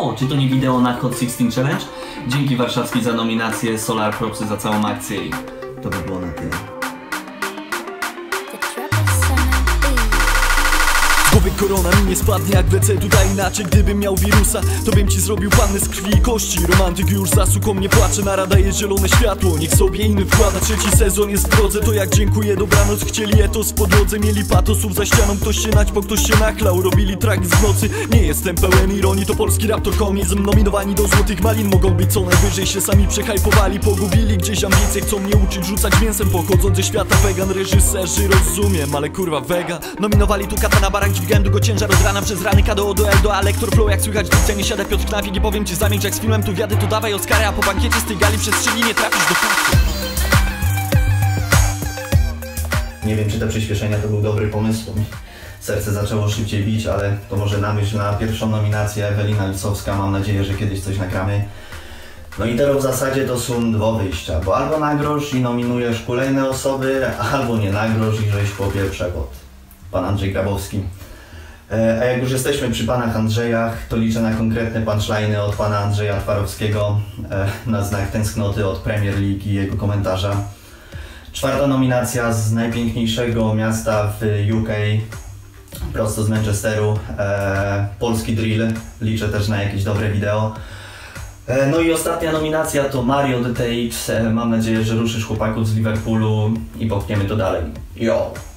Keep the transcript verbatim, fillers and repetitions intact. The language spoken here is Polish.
O, czy to nie wideo na Hot szesnaście Challenge? Dzięki Warszawski za nominację, Solar Propsy za całą akcję i to by było na tyle. Głowy korona mi nie spadnie jak lecę tutaj inaczej. Gdybym miał wirusa, to bym ci zrobił panny z krwi i kości. Romantyk już zasłuchał mnie płacze, naradaje zielone światło. Niech sobie inny wkłada, trzeci sezon jest w drodze. To jak dziękuję, dobranoc, chcieli etos po drodze. Mieli patosów za ścianą, ktoś się naćpał, ktoś się nachlał. Robili traki z nocy, nie jestem pełen ironii. To polski rap to komizm, nominowani do złotych malin. Mogą być co najwyżej, się sami przehajpowali. Pogubili gdzieś ambicje, chcą mnie uczyć rzucać mięsem. Pochodząc ze świata vegan, reżyserzy rozumiem, ale kurwa wega. Nominowali tu kata na barak, dźwigałem długo ciężar od rana przez rany. K D O do L do A, lektor flow jak słychać w scenie. Siada Piotr Knafik, nie powiem ci zamilcz jak z filmem tu wiady, to dawaj Oscary. A po bankiecie z tej gali przez trzy dni nie trafisz do kasy. Nie wiem, czy te przyspieszenia to był dobry pomysł. Serce zaczęło szybciej bić, ale to może na myśl na pierwszą nominację Ewelina Lisowska. Mam nadzieję, że kiedyś coś nagramy. No i teraz w zasadzie to są dwa wyjścia, bo albo nagrosz i nominujesz kolejne osoby, albo nie nagrosz i żeś chłopie przewod. Pan Andrzej Grabowski. A jak już jesteśmy przy panach Andrzejach, to liczę na konkretne punchliny od pana Andrzeja Twarowskiego na znak tęsknoty od Premier League i jego komentarza. Czwarta nominacja z najpiękniejszego miasta w U K, prosto z Manchesteru, polski drill. Liczę też na jakieś dobre wideo. No i ostatnia nominacja to Mario The Tapes. Mam nadzieję, że ruszysz chłopaków z Liverpoolu i popchniemy to dalej. Yo!